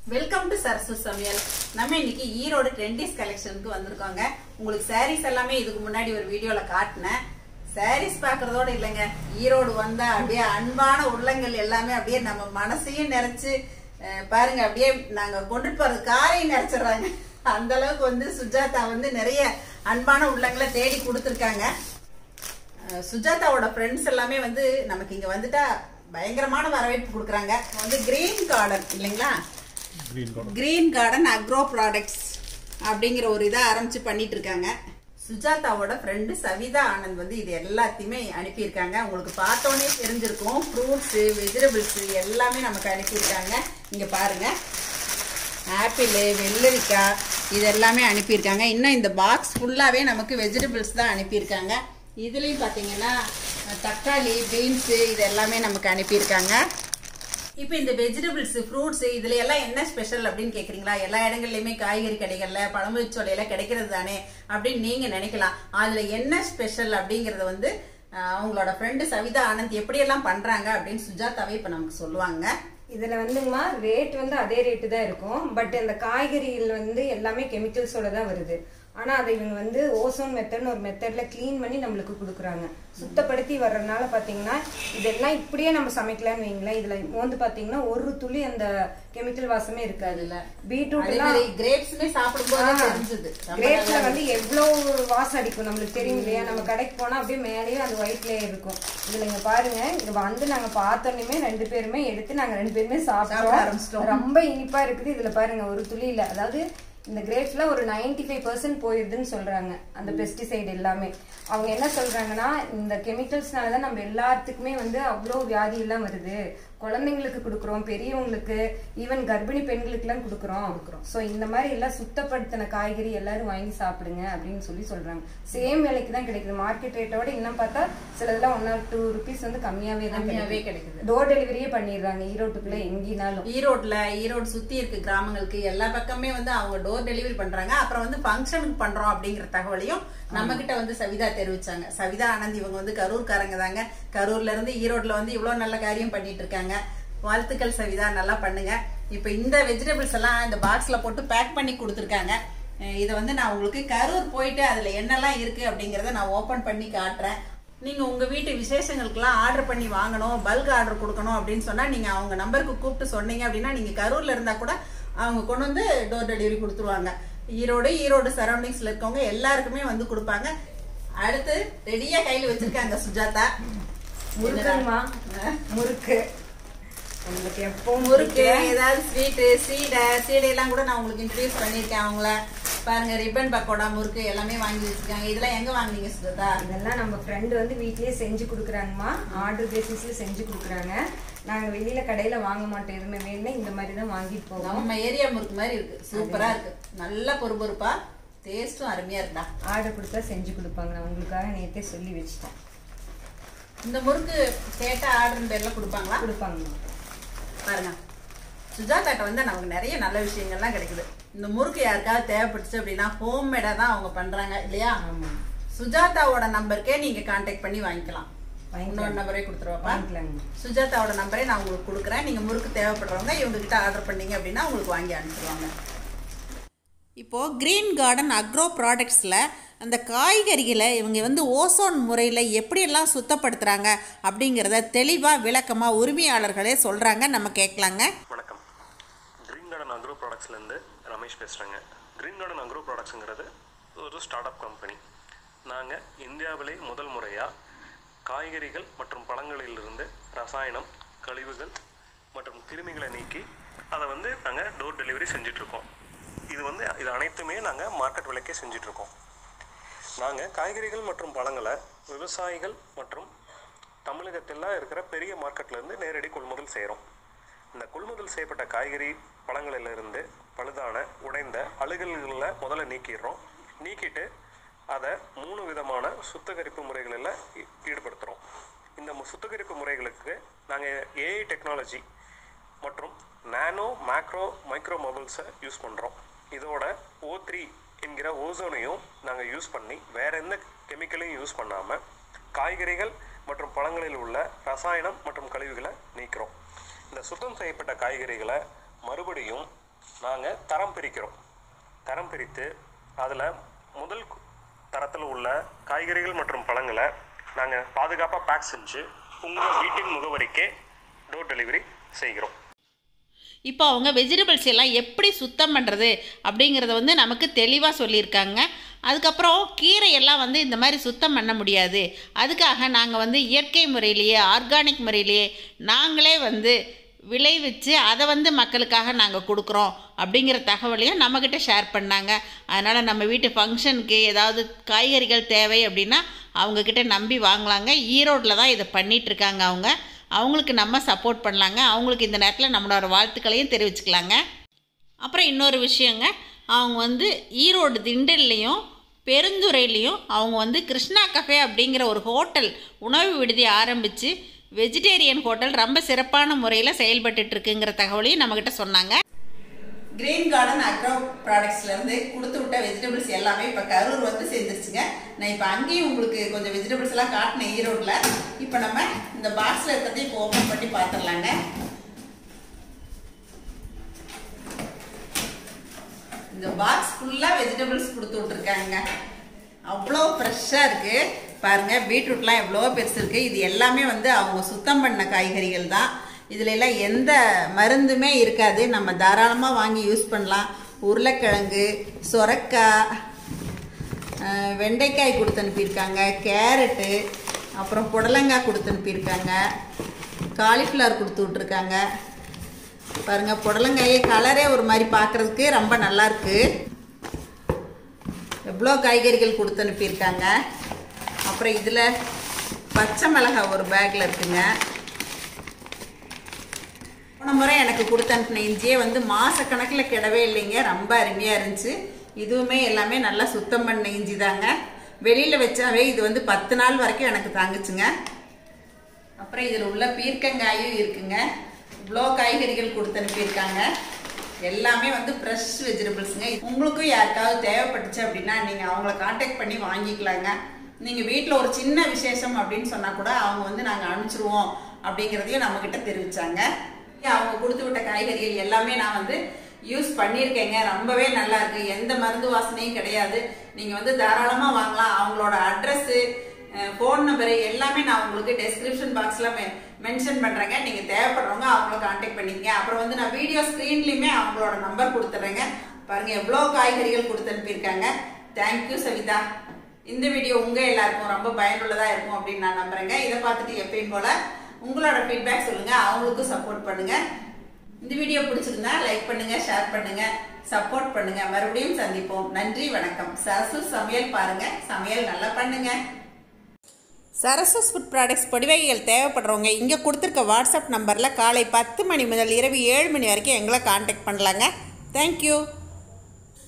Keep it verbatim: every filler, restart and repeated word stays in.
Welcome to Sarasu சமையல். நம்ம இன்னைக்கு ஈரோடு ட்ரெண்டிஸ் கலெக்ஷனுக்கு வந்திருக்கோங்க. உங்களுக்கு சாரீஸ் எல்லாமே இதுக்கு முன்னாடி ஒரு வீடியோல காட்டினேன். சாரீஸ் பாக்குறதோட இல்லைங்க, ஈரோடு வந்தா அப்படியே அன்பான உள்ளங்கள் எல்லாமே அப்படியே நம்ம மனசையும் நிறைச்சு பாருங்க, அப்படியே நாங்க கொண்டுட்டு போறது காரையும் நிறைச்சிடுறாங்க. அந்த அளவுக்கு வந்து சுஜாதா வந்து நிறைய அன்பான உள்ளங்களை தேடி கொடுத்துருக்காங்க. சுஜாதாவோட ஃப்ரெண்ட்ஸ் எல்லாமே வந்து நமக்கு இங்க வந்துட்டா பயங்கரமான வரவேற்பு கொடுக்குறாங்க. வந்து கிரீன் கார்டன் இல்லைங்களா, கிரீன் கார்டன் அக்ரோ ப்ராடக்ட்ஸ் அப்படிங்கிற ஒரு இதை ஆரம்பிச்சு பண்ணிட்டு இருக்காங்க. சுஜாதாவோட ஃப்ரெண்டு சவிதா ஆனந்த் வந்து இது எல்லாத்தையுமே அனுப்பியிருக்காங்க. உங்களுக்கு பார்த்தோன்னே தெரிஞ்சிருக்கும். ஃப்ரூட்ஸு, வெஜிடபிள்ஸு எல்லாமே நமக்கு அனுப்பியிருக்காங்க. இங்கே பாருங்க, ஆப்பிள், வெள்ளரிக்காய் இது எல்லாமே அனுப்பியிருக்காங்க. இன்னும் இந்த பாக்ஸ் ஃபுல்லாகவே நமக்கு வெஜிடபிள்ஸ் தான் அனுப்பியிருக்காங்க. இதுலேயும் பார்த்தீங்கன்னா தக்காளி, பீன்ஸு இது எல்லாமே நமக்கு அனுப்பியிருக்காங்க. இப்போ இந்த வெஜிடபிள்ஸ், ஃப்ரூட்ஸ் இதுல எல்லாம் என்ன ஸ்பெஷல் அப்படின்னு கேக்குறீங்களா? எல்லா இடங்கள்லயுமே காய்கறி கடைகள்ல, பழமுதிர்ச்சோலையில கிடைக்கிறது தானே அப்படின்னு நீங்க நினைக்கலாம். அதுல என்ன ஸ்பெஷல் அப்படிங்கறத வந்து அவங்களோட ஃப்ரெண்டு சவிதா ஆனந்த் எப்படி எல்லாம் பண்றாங்க அப்படின்னு சுஜாதாவே இப்ப நமக்கு சொல்லுவாங்க. இதுல வந்துங்கம்மா ரேட் வந்து அதே ரேட்டு தான் இருக்கும். பட் இந்த காய்கறிகள் வந்து எல்லாமே கெமிக்கல்ஸோட தான் வருது. ஆனா அதை இவங்க வந்து ஓசோன் மெத்தட்னு ஒரு மெத்தட்ல கிளீன் பண்ணி நம்மளுக்கு கொடுக்குறாங்க. சுத்தப்படுத்தி வர்றதுனால பாத்தீங்கன்னா இதெல்லாம் இப்படியே நம்ம சமைக்கலாம்னு வைங்களேன். இதுல வந்து பாத்தீங்கன்னா ஒரு துளி அந்த கெமிக்கல் வாசமே இருக்காது. இல்ல பீட்ரூட் எல்லாம் கிரேப்ஸ்மே சாப்பிடும்போது தெரிஞ்சது. கிரேப்ஸ்ல வந்து எவ்வளவு வாசம் அடிக்கும் நம்மளுக்கு தெரியும் இல்லையா? நம்ம கடைக்கு போனா அப்படியே மேலேயே அந்த ஒயிட்லயே இருக்கும். இதுல இங்க பாருங்க, இங்க வந்து நாங்க பார்த்தோன்னே ரெண்டு பேருமே எடுத்து நாங்க ரெண்டு பேருமே சாப்பிட்டோம். ரொம்ப இனிப்பா இருக்குது. இதுல பாருங்க ஒரு துளி இல்ல. அதாவது இந்த கிரேப்ஸ்ல ஒரு நைன்டி ஃபைவ் பர்சன்ட் போயிருதுன்னு சொல்றாங்க அந்த பெஸ்டிசைடு எல்லாமே. அவங்க என்ன சொல்றாங்கன்னா, இந்த கெமிக்கல்ஸ்னாலதான் நம்ம எல்லாத்துக்குமே வந்து அவ்வளோ வியாதி எல்லாம் வருது. குழந்தைங்களுக்கு கொடுக்குறோம், பெரியவங்களுக்கு, ஈவன் கர்ப்பிணி பெண்களுக்கு எல்லாம் கொடுக்குறோம். சோ இந்த மாதிரி எல்லாம் சுத்தப்படுத்தின காய்கறி எல்லாரும் வாங்கி சாப்பிடுங்க அப்படின்னு சொல்லி சொல்றாங்க. சேம் விலைக்கு தான் கிடைக்குது. மார்க்கெட் ரேட்டோட இன்னும் பார்த்தா சிலதெல்லாம் ஒன் ஆர் டூ ருபீஸ் வந்து கம்மியாவே தான் கிடைக்குது. டோர் டெலிவரியே பண்ணிடுறாங்க ஈரோட்டுக்குள்ள எங்கினாலும். ஈரோட்ல ஈரோடு சுத்தி இருக்க கிராமங்களுக்கு எல்லா பக்கமே வந்து அவங்க டோர் டெலிவரி பண்றாங்க. அப்புறம் வந்து ஃபங்க்ஷனுக்கு பண்றோம் அப்படிங்கிற தகவலையும் நம்ம கிட்ட வந்து சவிதா தெரிவிச்சாங்க. சவிதா ஆனந்த் இவங்க வந்து கரூர்காரங்க தாங்க. கரூர்ல இருந்து ஈரோட்ல வந்து இவ்வளவு நல்ல காரியம் பண்ணிட்டு இருக்காங்க. வாழ்த்துக்கள் சவிதா, நல்லா பண்ணுங்க. இப்ப இந்த வெஜிடபிள்ஸ் எல்லாம் இந்த பாக்ஸ்ல போட்டு பேக் பண்ணி கொடுத்துருக்காங்க. இதை வந்து நான் உங்களுக்கு கரூர் போயிட்டு அதுல என்னெல்லாம் இருக்கு அப்படிங்கறத நான் ஓபன் பண்ணி காட்டுறேன். நீங்க உங்க வீட்டு விசேஷங்களுக்கெல்லாம் ஆர்டர் பண்ணி வாங்கணும், பல்க் ஆர்டர் கொடுக்கணும் அப்படின்னு சொன்னா நீங்க அவங்க நம்பருக்கு கூப்பிட்டு சொன்னீங்க அப்படின்னா நீங்க கரூர்ல இருந்தா கூட அவங்க கொண்டு வந்து டோர் டெலிவரி கொடுத்துருவாங்க. ஈரோடு ஈரோடு சரௌண்டிங்ஸ்ல இருக்கவங்க எல்லாருக்குமே வந்து கொடுப்பாங்க. அடுத்து ரெடியா கையில வச்சிருக்காங்க சுஜாதா. முறுக்குமா, முறுக்கு உங்களுக்கு எப்போ முறுக்கு, ஏதாவது ஸ்வீட்டு, சீடை சீடை எல்லாம் கூட நான் உங்களுக்கு இன்ட்ரடியூஸ் பண்ணிருக்கேன். அவங்கள பாருங்க, ரிப்பன் பக்கோடா, முறுக்கு எல்லாமே வாங்கி வச்சிருக்காங்க. இதெல்லாம் எங்க வாங்குனீங்க சுஜாதா? இதெல்லாம் நம்ம ஃப்ரெண்டு வந்து வீட்லயே செஞ்சு கொடுக்குறாங்கம்மா. ஆர்டர் பேசிஸ்ல செஞ்சு கொடுக்குறாங்க. நாங்க வெளியில கடையில வாங்க மாட்டோம். எதுவுமே வேணும்னா இந்த மாதிரி தான் வாங்கிட்டு போவோம். நம்ம ஏரியா முறுக்கு மாதிரி இருக்கு, சூப்பரா இருக்கு, நல்ல பொறுப்பொறுப்பா, டேஸ்டும் அருமையா இருக்குடா. ஆர்டர் கொடுத்தா செஞ்சு கொடுப்பாங்க. நான் உங்களுக்காக நேத்தே சொல்லி வச்சுட்டேன். இந்த முறுக்கு கேட்டா ஆர்டர் பேர்ல கொடுப்பாங்களா? கொடுப்பாங்க. பாருங்க, சுஜாதாட்ட வந்து நமக்கு நிறைய நல்ல விஷயங்கள்லாம் கிடைக்குது. இந்த முறுக்கு யாருக்காவது தேவைப்பட்டுச்சு அப்படின்னா ஹோம்மேடா தான் அவங்க பண்றாங்க இல்லையா? சுஜாதாவோட நம்பருக்கே நீங்க கான்டாக்ட் பண்ணி வாங்கிக்கலாம். இன்னொரு நம்பரே கொடுத்துருவாப்பா. சுஜாதாவோட நம்பரே நான் உங்களுக்கு கொடுக்குறேன். நீங்க முறுக்கு தேவைப்படுறவங்க இவங்க கிட்ட ஆர்டர் பண்ணீங்க அப்படின்னா உங்களுக்கு வாங்கி அனுப்பிடுவாங்க. இப்போ கிரீன் கார்டன் அக்ரோ ப்ராடக்ட்ஸில் அந்த காய்கறிகளை இவங்க வந்து ஓசோன் முறையில் எப்படியெல்லாம் சுத்தப்படுத்துகிறாங்க அப்படிங்கிறத தெளிவாக விளக்கமாக உரிமையாளர்களே சொல்கிறாங்க. நம்ம கேட்கலாங்க. வணக்கம், கிரீன் கார்டன் அக்ரோ ப்ராடக்ட்ஸ்லேருந்து ரமேஷ் பேசுகிறேங்க. கிரீன் கார்டன் அக்ரோ ப்ராடக்ட்ஸுங்கிறது ஒரு ஸ்டார்ட் அப் கம்பெனி. நாங்கள் இந்தியாவிலே முதல் முறையாக காய்கறிகள் மற்றும் பழங்களிலிருந்து ரசாயனம், கழிவுகள் மற்றும் கிருமிகளை நீக்கி அதை வந்து நாங்கள் டோர் டெலிவரி செஞ்சிட்ருக்கோம். இது வந்து இது அனைத்துமே நாங்கள் மார்க்கெட் விலைக்கே செஞ்சிட்ருக்கோம். நாங்கள் காய்கறிகள் மற்றும் பழங்களை விவசாயிகள் மற்றும் தமிழகத்தில் இருக்கிற பெரிய மார்க்கெட்லேருந்து நேரடி கொள்முதல் செய்கிறோம். இந்த கொள்முதல் செய்யப்பட்ட காய்கறி பழங்களிலிருந்து பழுதான, உடைந்த அழுகல்களை முதல்ல நீக்கிடுறோம். நீக்கிட்டு அதை மூணு விதமான சுத்திகரிப்பு முறைகளில் ஈடுபடுத்துகிறோம். இந்த சுத்திகரிப்பு முறைகளுக்கு நாங்கள் ஏஐ டெக்னாலஜி மற்றும் நானோ, மேக்ரோ, மைக்ரோ மொபைல்ஸை யூஸ் பண்ணுறோம். இதோட ஓ த்ரீ என்கிற ஓசோனையும் நாங்கள் யூஸ் பண்ணி வேறு எந்த கெமிக்கலையும் யூஸ் பண்ணாமல் காய்கறிகள் மற்றும் பழங்களில் உள்ள ரசாயனம் மற்றும் கழிவுகளை நீக்கிறோம். இந்த சுத்தம் செய்யப்பட்ட காய்கறிகளை மறுபடியும் நாங்கள் தரம் பிரிக்கிறோம். தரம் பிரித்து அதில் முதல் தரத்தில் உள்ள காய்கறிகள் மற்றும் பழங்களை நாங்கள் பாதுகாப்பாக பேக் செஞ்சு உங்கள் வீட்டின் முகவரிக்கே டோர் டெலிவரி செய்கிறோம். இப்போ அவங்க வெஜிடபிள்ஸ் எல்லாம் எப்படி சுத்தம் பண்ணுறது அப்படிங்கிறத வந்து நமக்கு தெளிவாக சொல்லியிருக்காங்க. அதுக்கப்புறம் கீரையெல்லாம் வந்து இந்த மாதிரி சுத்தம் பண்ண முடியாது, அதுக்காக நாங்கள் வந்து இயற்கை முறையிலேயே ஆர்கானிக் முறையிலேயே நாங்களே வந்து விளைவிச்சு அதை வந்து மக்களுக்காக நாங்கள் கொடுக்குறோம் அப்படிங்கிற தகவலையும் நம்மக்கிட்ட ஷேர் பண்ணாங்க. அதனால் நம்ம வீட்டு ஃபங்க்ஷனுக்கு ஏதாவது காய்கறிகள் தேவை அப்படின்னா அவங்கக்கிட்ட நம்பி வாங்கலாங்க. ஈரோட்டில் தான் இதை பண்ணிகிட்ருக்காங்க அவங்க. அவங்களுக்கு நம்ம சப்போர்ட் பண்ணலாங்க. அவங்களுக்கு இந்த நேரத்தில் நம்மளோட வாழ்த்துக்களையும் தெரிவிச்சுக்கலாங்க. அப்புறம் இன்னொரு விஷயங்க, அவங்க வந்து ஈரோடு திண்டல்லையும் பெருந்துறையிலையும் அவங்க வந்து கிருஷ்ணா கஃபே அப்படிங்கிற ஒரு ஹோட்டல் உணவு விடுதி ஆரம்பித்து வெஜிடேரியன் ஹோட்டல் ரொம்ப சிறப்பான முறையில் செயல்பட்டுருக்குங்கிற தகவலையும் நம்மக்கிட்ட சொன்னாங்க. கிரீன் கார்டன் அக்ரோ ப்ராடக்ட்ஸ்லேருந்து கொடுத்து விட்ட வெஜிடபிள்ஸ் எல்லாமே இப்போ கரூர் வந்து சேர்ந்துருச்சுங்க. நான் இப்போ அங்கேயும் உங்களுக்கு கொஞ்சம் வெஜிடபிள்ஸ் எல்லாம் காட்டினேன் ஈரோட்டில். இப்போ நம்ம இந்த பாக்ஸில் இருக்கிறதையும் இப்போ ஓப்பன் பண்ணி பார்த்துடலாங்க. இந்த பாக்ஸ் ஃபுல்லாக வெஜிடபிள்ஸ் கொடுத்து விட்ருக்காங்க. அவ்வளோ ஃப்ரெஷ்ஷாக இருக்குது பாருங்கள். பீட்ரூட்லாம் எவ்வளோ பெருசு இருக்குது. இது எல்லாமே வந்து அவங்க சுத்தம் பண்ண காய்கறிகள் தான். இதில் எல்லாம் எந்த மருந்துமே இருக்காது. நம்ம தாராளமாக வாங்கி யூஸ் பண்ணலாம். உருளைக்கிழங்கு, சொரக்காய், வெண்டைக்காய் கொடுத்து அனுப்பியிருக்காங்க, கேரட்டு, அப்புறம் புடலங்காய் கொடுத்து அனுப்பியிருக்காங்க, காலிஃப்ளவர் கொடுத்து விட்ருக்காங்க. பாருங்கள், புடலங்காயே கலரே ஒரு மாதிரி பார்க்குறதுக்கு ரொம்ப நல்லாயிருக்கு. எவ்வளோ காய்கறிகள் கொடுத்து அனுப்பியிருக்காங்க. அப்புறம் இதில் பச்சை மிளகாய் ஒரு பேக்கில் இருக்குங்க. போன முறை எனக்கு கொடுத்து அனுப்பின இஞ்சியே வந்து மாதக்கணக்கில் கிடவே இல்லைங்க. ரொம்ப அருமையாக இருந்துச்சு. இதுவுமே எல்லாமே நல்லா சுத்தம் பண்ண இஞ்சி தாங்க. வெளியில் வச்சாவே இது வந்து பத்து நாள் வரைக்கும் எனக்கு தாங்குச்சுங்க. அப்புறம் இதில் உள்ள பீர்க்கங்காயும் இருக்குங்க. இவ்வளோ காய்கறிகள் கொடுத்து அனுப்பியிருக்காங்க. எல்லாமே வந்து ஃப்ரெஷ் வெஜிடபிள்ஸுங்க. உங்களுக்கும் யாருக்காவது தேவைப்பட்டுச்சு அப்படின்னா நீங்கள் அவங்கள கான்டாக்ட் பண்ணி வாங்கிக்கலாங்க. நீங்கள் வீட்டில் ஒரு சின்ன விசேஷம் அப்படின்னு சொன்னால் கூட அவங்க வந்து நாங்கள் அனுப்பிச்சிருவோம் அப்படிங்கிறதையும் நம்மக்கிட்ட தெரிவித்தாங்க. அவங்க கொடுத்து விட்ட காய்கறிகள் எல்லாமே நான் வந்து யூஸ் பண்ணியிருக்கேங்க. ரொம்பவே நல்லா இருக்கு. எந்த மருந்து வாசனையும் கிடையாது. நீங்கள் வந்து தாராளமாக வாங்கலாம். அவங்களோட அட்ரஸ்ஸு, ஃபோன் நம்பரு எல்லாமே நான் உங்களுக்கு டெஸ்கிரிப்ஷன் பாக்ஸில் மெ மென்ஷன் பண்ணுறேங்க. நீங்கள் தேவைப்படுறவங்க அவங்கள கான்டாக்ட் பண்ணிக்கங்க. அப்புறம் வந்து நான் வீடியோ ஸ்க்ரீன்லேயுமே அவங்களோட நம்பர் கொடுத்துட்றேங்க. பாருங்கள் எவ்வளோ காய்கறிகள் கொடுத்து அனுப்பியிருக்காங்க. தேங்க்யூ சவிதா. இந்த வீடியோ உங்கள் எல்லாருக்கும் ரொம்ப பயனுள்ளதாக இருக்கும் அப்படின்னு நான் நம்புகிறேங்க. இதை பார்த்துட்டு எப்பயும் போல் உங்களோட ஃபீட்பேக் சொல்லுங்கள். அவங்களுக்கும் சப்போர்ட் பண்ணுங்கள். இந்த வீடியோ பிடிச்சிருந்தா லைக் பண்ணுங்கள், ஷேர் பண்ணுங்கள், சப்போர்ட் பண்ணுங்கள். மறுபடியும் சந்திப்போம். நன்றி, வணக்கம். சரசு சமையல் பாருங்கள், சமையல் நல்லா பண்ணுங்கள். சரசஸ் ஃபுட் ப்ராடக்ட்ஸ் பொடி வகைகள் தேவைப்படுறவங்க இங்கே கொடுத்துருக்க வாட்ஸ்அப் நம்பரில் காலை பத்து மணி முதல் இரவு ஏழு மணி வரைக்கும் எங்களை கான்டாக்ட் பண்ணலாங்க. தேங்க்யூ.